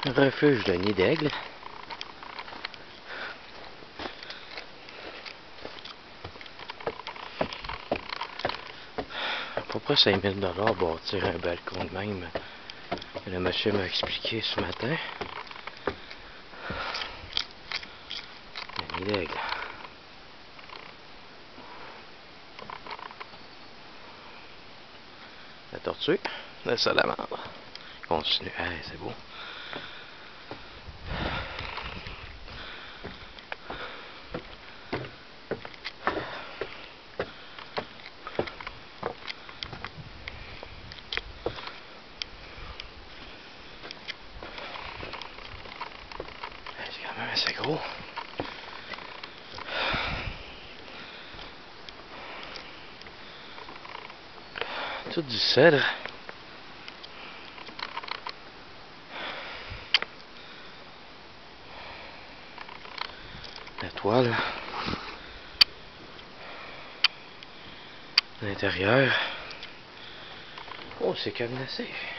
Refuge de nid d'aigle. À peu près 5 000 $ bâtir un balcon de même. Le monsieur m'a expliqué ce matin. Le nid d'aigle. La tortue, la salamandre. Continue. Hey, c'est beau. C'est quand même assez gros. Tout du cèdre. La toile. L'intérieur. Oh, c'est cadenassé.